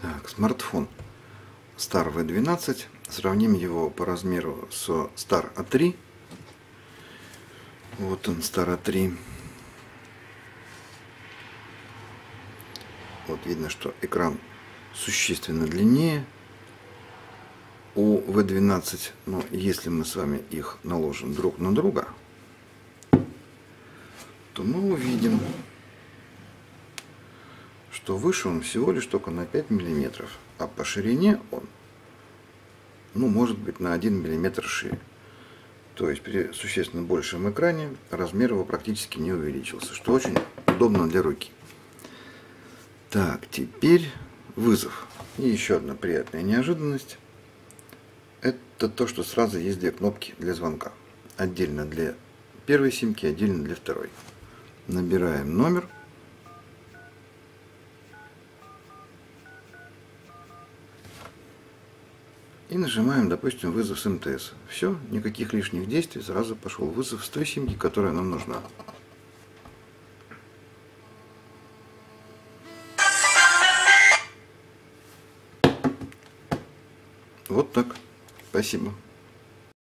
Так, смартфон Star V12. Сравним его по размеру со Star A3. Вот он, Star A3. Вот видно, что экран существенно длиннее у V12. Но если мы с вами их наложим друг на друга, то мы увидим, что выше он всего лишь только на 5 мм, а по ширине он, может быть, на 1 мм шире. То есть при существенно большем экране размер его практически не увеличился, что очень удобно для руки. Так, теперь вызов. И еще одна приятная неожиданность. Это то, что сразу есть две кнопки для звонка. Отдельно для первой симки, отдельно для второй. Набираем номер. И нажимаем, допустим, вызов с МТС. Все, никаких лишних действий, сразу пошел вызов с той симки, которая нам нужна. Вот так. Спасибо.